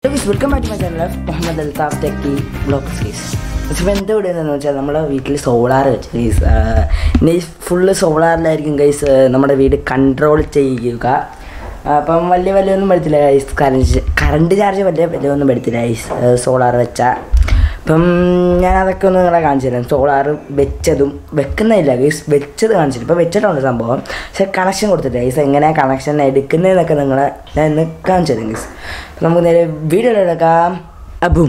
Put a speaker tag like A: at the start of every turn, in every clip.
A: Welcome back to my channel, F.Muhammed Althaf Techy vlogs. ഇപ്പോൾ എന്താ ഇവിടെ എന്ന് വെച്ചാൽ നമ്മുടെ വീട്ടിൽ സോളാർ വെച്ച് ഗൈസ്. ഇനി ഫുള്ള് സോളാറിലായിരിക്കും ഗൈസ് നമ്മുടെ വീട് കൺട്രോൾ ചെയ്യുക. അപ്പം വലിയൊന്നും പറ്റത്തില്ല ഗൈസ്. കറണ്ട് ചാർജ് വലിയൊന്നും പറ്റത്തില്ല ഗൈസ് സോളാർ വെച്ചാൽ. അപ്പം ഞാനതൊക്കെ ഒന്ന് നിങ്ങളെ കാണിച്ചു തരാം. സോളാർ വെച്ചതും വെക്കുന്നില്ല ഗൈസ്, വെച്ചത് കാണിച്ചിട്ട് ഇപ്പോൾ വെച്ചിട്ടുണ്ട് സംഭവം. പക്ഷേ കണക്ഷൻ കൊടുത്തിട്ട് ഗൈസ് എങ്ങനെയാണ് കണക്ഷൻ എടുക്കുന്നതെന്നൊക്കെ നിങ്ങളെ ഞാൻ ഇന്ന് കാണിച്ചു തരാം ഗൈസ്. അപ്പം നമുക്ക് നേരെ വീഡിയോ എടുക്കാം. അബും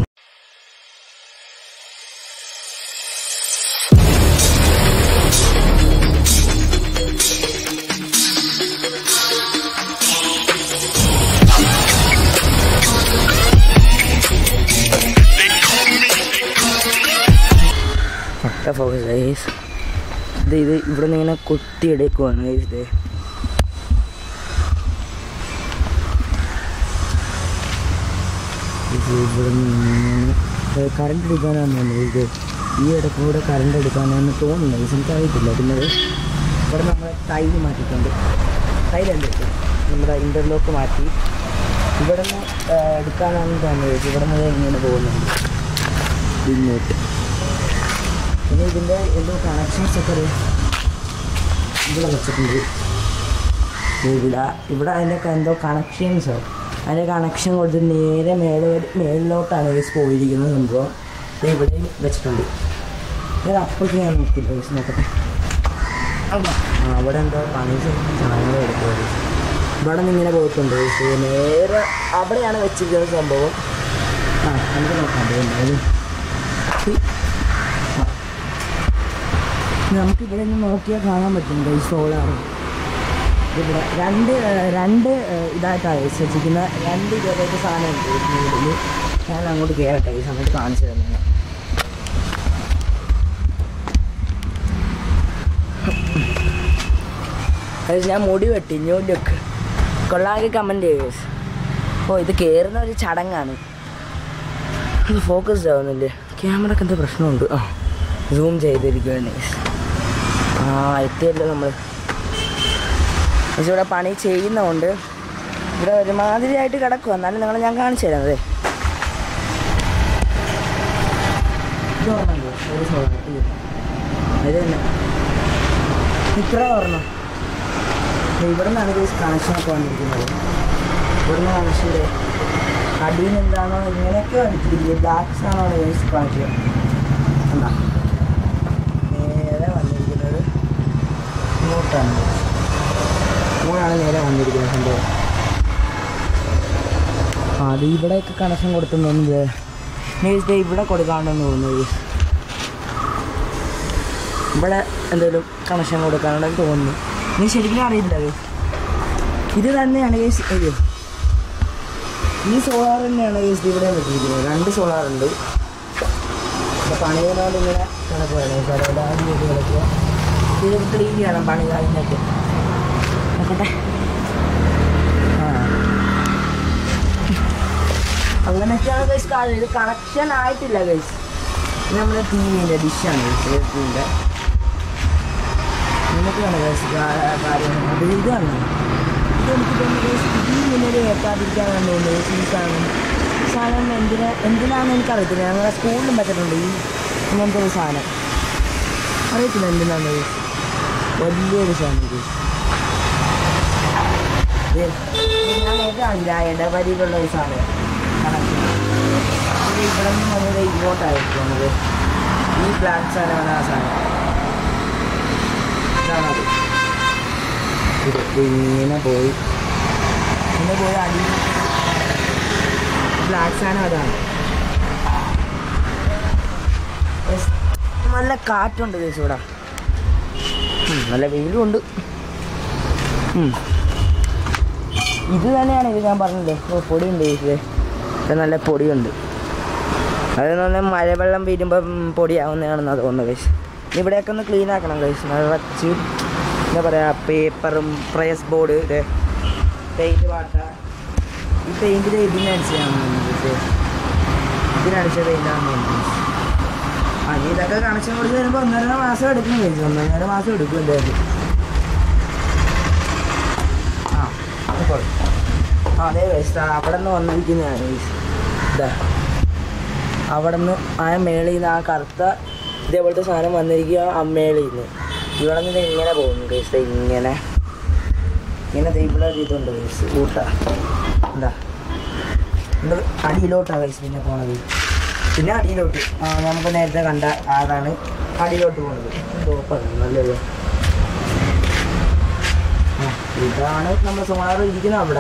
A: ഫോക്കസ് ഗൈസ്. ഇത് ഇവിടെ നിന്ന് ഇങ്ങനെ കൊത്തിയെടുക്കുവാണ് ഗൈസ്. ഇവിടെ നിന്ന് കറണ്ട് എടുക്കാനാണ് തോന്നുന്നത്. ഇത് ഈ ഇടയ്ക്കൂടെ കറണ്ട് എടുക്കാനാണ് തോന്നുന്നത് ഗൈസ്, എനിക്കറിയത്തില്ല. പിന്നെ ഇവിടെ നമ്മൾ ടൈല് മാറ്റിയിട്ടുണ്ട്. ടൈലുണ്ട് നമ്മുടെ ഇൻ്റർലോക്ക് മാറ്റി ഇവിടെ നിന്ന് എടുക്കാനാണ് തോന്നുന്നത് ഗൈസ്. ഇവിടെ നിന്ന് ഇങ്ങനെ പോകുന്നുണ്ട് ഇങ്ങോട്ട്. പിന്നെ ഇതിൻ്റെ എന്തോ കണക്ഷൻസൊക്കെ ഇവിടെ വെച്ചിട്ടുണ്ട്. ഇവിടെ അതിൻ്റെയൊക്കെ എന്തോ കണക്ഷൻസോ അതിൻ്റെ കണക്ഷൻ കൊടുത്ത് നേരെ മേളിലോട്ടാണ് ഗൈസ് പോയിരിക്കുന്നത് സംഭവം. ഇവിടെയും വെച്ചിട്ടുണ്ട്. ഞാൻ അപ്പോഴേക്കും ഞാൻ നോക്കില്ല ഗൈസ്, നോക്കട്ടെ. അവിടെ എന്തോ പണി സാധനങ്ങൾ എടുക്കുന്നത്. ഇവിടെ നിന്ന് ഇങ്ങനെ പോയിട്ടുണ്ട് ഗൈസ്. നേരെ അവിടെയാണ് വെച്ചിരിക്കുന്നത് സംഭവം. നമുക്ക് നോക്കാം. നമുക്കിവിടെ നിന്ന് നോക്കിയാൽ കാണാൻ പറ്റും ഗൈസ് സോളാർ. ഇവിടെ രണ്ട് ഇതായിട്ടാണ് വെച്ചിരിക്കുന്ന രണ്ട് ഇതേപോലത്തെ സാധനമുണ്ട് വീട്ടിൽ. ഞാൻ അങ്ങോട്ട് കയറട്ടെ ഈ സമയത്ത് കാണിച്ചു തരുന്നത്. ഞാൻ മുടി വെട്ടി ഇങ്ങോട്ടൊക്കെ കൊള്ളാകെ കമൻറ്റ് ചെയ്യും ഗൈസ്. ഇത് കയറുന്ന ഒരു ചടങ്ങാണ്. ഇത് ഫോക്കസ്ഡ് ആവുന്നില്ലേ? ക്യാമറക്ക് എന്താ പ്രശ്നമുണ്ട്. സൂം ചെയ്തിരിക്കുകയാണ് ഗൈസ്. എത്തിയല്ലോ നമ്മൾ. പക്ഷെ ഇവിടെ പണി ചെയ്യുന്നതുകൊണ്ട് ഇവിടെ ഒരുമാതിരിയായിട്ട് കിടക്കുക. എന്നാലും നിങ്ങളെ ഞാൻ കാണിച്ചു തരാം. അതെ ഇത് തന്നെ ഇത്ര ഓർമ്മ. ഇവിടെ നിന്നാണ് ഗൈസ് കണക്ഷനൊക്കെ വന്നിരിക്കുന്നത്. ഇവിടെ നിന്ന് കണക്ഷൻ്റെ അടിയിൽ നിന്ന് എന്താണോ ഇങ്ങനെയൊക്കെ വന്നിട്ടിരിക്കുന്നത്. ബ്ലാക്സ് ആണോ ഗൈസ് കാണിക്കുക. എന്താ നേരെ വന്നിരിക്കുന്നത് ഇങ്ങോട്ടാണ്. ഇങ്ങോട്ടാണ് നേരെ വന്നിരിക്കുന്നത് സംഭവം. അത് ഇവിടെയൊക്കെ കണക്ഷൻ കൊടുത്തുണ്ടോന്നില്ല. ഇവിടെ കൊടുക്കാണ്ടെന്ന് തോന്നുന്നത്. ഇവിടെ എന്തെങ്കിലും കണക്ഷൻ കൊടുക്കാനുണ്ടെന്ന് തോന്നുന്നു. നീ ശരിക്കും അറിയില്ല. ഇത് തന്നെയാണ് കേസ്. അയ്യോ, ഈ സോളാർ തന്നെയാണ് കേസ് ഇവിടെ വെച്ചിരിക്കുന്നത്. രണ്ട് സോളാറുണ്ട്. പണി ചെയ്യുന്നതുകൊണ്ട് ഇങ്ങനെ കണക്ക് വേണം. കിടക്കുക. ഇത് ക്ലീൻ ചെയ്യണം പണി കഴിഞ്ഞിട്ട്. നോക്കട്ടെ. അങ്ങനെയൊക്കെയാണ് ഗൈസ് കാര്യം. ഇത് കണക്ഷൻ ആയിട്ടില്ല ഗൈസ്. ഇത് നമ്മുടെ ടി വിൻ്റെ ഡിഷാണ് ഗൈസ്. ടിവിൻ്റെ നമുക്കാണ് ഗൈസ് കാര്യം. അത് ഇതാണ്. ഇത് എനിക്ക് തോന്നുന്നു ഗൈസ് ഇതിൽ നിന്നൊരു കേൾക്കാതിരിക്കാനാണ് തോന്നുന്നത്. ഈ സാധനം എന്തിനാണെന്ന് എനിക്കറിയത്തില്ല. ഞങ്ങളുടെ സ്കൂളിലും പറ്റിയിട്ടുണ്ട് ഈ ഇങ്ങനത്തെ ഒരു സാധനം. അറിയത്തില്ല എന്തിനാണ് ഗൈസ്. വലിയൊരു സാധനം ഇത്. ഞാൻ നേരത്തെ കാണില്ല ഇടവരിയിലുള്ള ഒരു സാധനം കണക്ഷൻ. ഇത് ഇവിടെ നിന്ന് വന്നത് ഇങ്ങോട്ടായിരിക്കുന്നത്. ഈ ബ്ലാക്ക് സാധനമാണ് ആ സാധനം. ഇതാണത്. ഇങ്ങനെ പോയി അടി ബ്ലാക്ക് സാധനം അതാണ്. നല്ല കാറ്റുണ്ട് ഗൈസ് ഇവിടെ. നല്ല വെയിലും ഉണ്ട്. ഇത് തന്നെയാണ് ഇത് ഞാൻ പറഞ്ഞില്ലേ. പൊടിയുണ്ട് ഗൈസ്. ഇവിടെ നല്ല പൊടിയുണ്ട്. അതെന്ന് പറഞ്ഞാൽ മഴവെള്ളം വീഴുമ്പം പൊടിയാവുന്നതാണെന്നാണ് തോന്നുന്നത് ഗൈസ്. ഇവിടെയൊക്കെ ഒന്ന് ക്ലീൻ ആക്കണം ഗൈസ്. നിറച്ച് എന്താ പറയുക പേപ്പറും പ്രസ് ബോർഡ് പെയിൻറ്റ് പാട്ട. ഈ പെയിൻറ്റിൽ ഇതിനടിച്ചാണ് തോന്നുന്നത്. ഇതിനടിച്ച പെയിൻ്റാണെന്ന് തോന്നുന്നത്. ഇതൊക്കെ കണക്ഷൻ കൊടുത്ത് വരുമ്പോൾ 1.5 മാസം എടുക്കും ഗൈസ്. 1.5 മാസം എടുക്കും എന്തായാലും. അതെ ഗൈസ് അവിടെ നിന്ന് വന്നിരിക്കുന്നതാണ് ഗൈസ്. ഇതാ അവിടെ നിന്ന് ആ മേളിൽ നിന്ന് ആ കറുത്ത ഇതേപോലത്തെ സാധനം വന്നിരിക്കുക ആ മേളിൽ നിന്ന് ഇവിടെ നിന്ന് ഇങ്ങനെ പോകുന്നു ഗൈസ് ഇങ്ങനെ ഇവിടെ ഇതുണ്ട് ഗൈസ് ഊട്ട എന്താ ഇത് അടിയിലോട്ടാണ് ഗൈസ് പിന്നെ പോണത് പിന്നെ അടിയിലോട്ട് നമുക്ക് നേരത്തെ കണ്ട അതാണ് അടിയിലോട്ട് പോകുന്നത് ടോപ്പാണ് നല്ലത് ഇതാണ് നമ്മൾ സോളാർ ഇരിക്കുന്നത് അവിടെ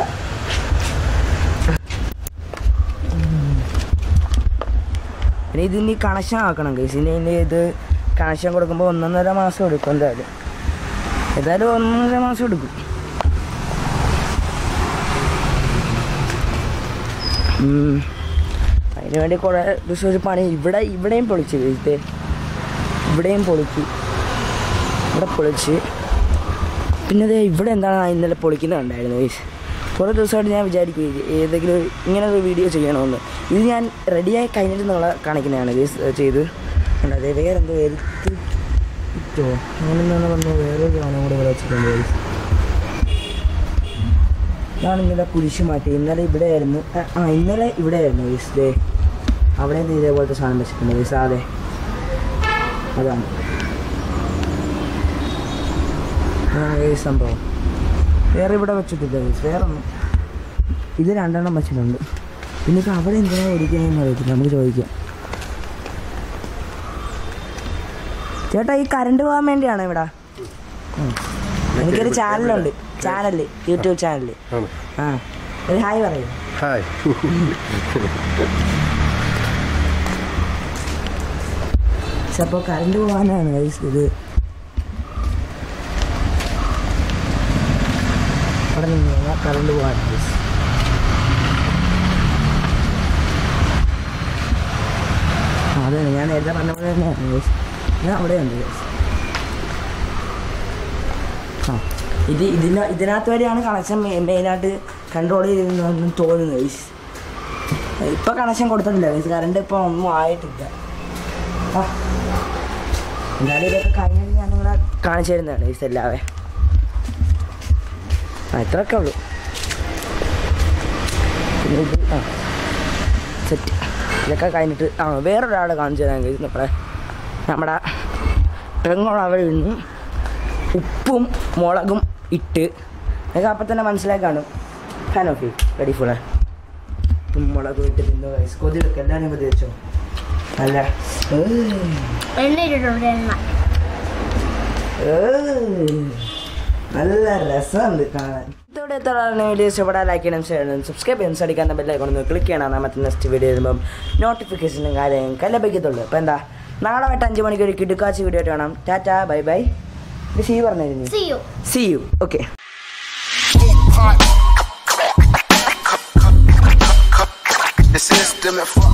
A: ഇനി ഇതിന് കണക്ഷൻ ആക്കണം ഗൈസ് ഇനി ഇത് കണക്ഷൻ കൊടുക്കുമ്പോൾ 1.5 മാസം എടുക്കും എന്തായാലും 1.5 മാസം എടുക്കും അതിന് വേണ്ടി കുറേ ദിവസം ഒരു പണി ഇവിടെയും പൊളിച്ച് ഇത് ഇവിടെയും പൊളിച്ച് ഇവിടെ പൊളിച്ച് പിന്നെ അത് ഇവിടെ എന്താണ് ഇന്നലെ പൊളിക്കുന്നത് ഉണ്ടായിരുന്നു ഗൈസ് കുറേ ദിവസമായിട്ട് ഞാൻ വിചാരിക്കും ഏതെങ്കിലും ഇങ്ങനെ ഒരു വീഡിയോ ചെയ്യണമെന്ന് ഇത് ഞാൻ റെഡിയായി കഴിഞ്ഞിട്ട് നിങ്ങളെ കാണിക്കുന്നതാണ് ഗൈസ് ചെയ്ത് അതെ വേറെന്തോ എടുത്ത് ഇട്ടോ അങ്ങനെന്താണ് പറഞ്ഞു വേറൊരു സാധനം കൂടെ ഇവിടെ വെച്ചിട്ടുണ്ട് ഗൈസ് ഇതാണ് ഇന്നലെ കുരിശ് മാറ്റി ഇന്നലെ ഇവിടെ ആയിരുന്നു ഇന്നലെ ഇവിടെ ആയിരുന്നു ഗൈസ് ദേ അവിടെ നിന്ന് ഇതേപോലത്തെ സാധനം വെച്ചിട്ടുണ്ട് ഗൈസ് അതെ അതാണ് ഗൈസ് സംഭവം വേറെ ഇവിടെ വെച്ചിട്ടില്ല ഗൈസ് വേറെ ഒന്നും ഇത് 2 വെച്ചിട്ടുണ്ട് പിന്നെ ഇപ്പം അവിടെ എന്തിനാണ് ഓടിക്കുന്നതെന്ന് അറിയത്തില്ല നമുക്ക് ചോദിക്കാം ചേട്ടാ ഈ കറണ്ട് പോകാൻ വേണ്ടിയാണോ ഇവിടെ എനിക്കൊരു ചാനലുണ്ട് യൂട്യൂബ് ചാനൽ ഒരു ഹായ് പറയൂ
B: ഹായ്
A: പക്ഷെ അപ്പോൾ കറണ്ട് പോകാനാണ് ഗൈസ് ഇത് അവിടെ നിന്ന് കറണ്ട് പോകാൻ ഗൈസ് അതെ ഞാൻ നേരത്തെ പറഞ്ഞ പോലെ തന്നെയാണ് ഗൈസ് ഞാൻ അവിടെയുണ്ട് ഗൈസ് ഇതിനകത്ത് വരെയാണ് കണക്ഷൻ മെയിനായിട്ട് കൺട്രോൾ ചെയ്തെന്ന് തോന്നുന്നത് ഗൈസ് ഇപ്പം കണക്ഷൻ കൊടുത്തിട്ടില്ല ഗൈസ് കറണ്ട് ഇപ്പം ഒന്നും ആയിട്ടില്ല എന്തായാലും ഇതൊക്കെ കഴിഞ്ഞിട്ട് ഞാനിവിടെ കാണിച്ചു തരുന്നതാണ് ഗൈസ് എല്ലാവരും ഇത്രയൊക്കെ ഉള്ളൂ പിന്നെ ഇത് സെറ്റ് ഇതൊക്കെ കഴിഞ്ഞിട്ട് വേറൊരാളെ കാണിച്ചു തരാൻ കഴിയും നമ്മുടെ പെങ്ങളവിടെ നിന്ന് ഉപ്പും മുളകും ഇട്ട് നിങ്ങൾക്ക് അപ്പം തന്നെ മനസ്സിലായി കാണും ഫാൻ ഓഫ് റെഡി ഫുൾ ഉപ്പും മുളകും ഇട്ട് തിന്നു കഴിച്ച് കൊതിലൊക്കെ എല്ലാവരും കൊതി വെച്ചോ അല്ല നല്ല രസമുണ്ട് കാണാൻ ഇതോടെ എത്രയാണ് വീഡിയോ ഇഷ്ടപ്പെടാൻ ലൈക്ക് ചെയ്യണം ഷെയർ ചെയ്യണം സബ്സ്ക്രൈബ് ചെയ്യണം അടിക്കാൻ ബെല്ലൈക്കൺ ക്ലിക്ക് ചെയ്യണം നമുക്ക് നെക്സ്റ്റ് വീഡിയോ വരുമ്പം നോട്ടിഫിക്കേഷനും കാര്യങ്ങളും ലഭിക്കത്തുള്ളൂ അപ്പോൾ എന്താ നാളെ വൈകിട്ട് 5 മണിക്ക് ഒരു കിടുക്കാച്ചി വീഡിയോ ആയിട്ട് കാണാം ടാറ്റ ബൈ ബൈ സീ പറഞ്ഞിരുന്നു see you okay
B: The system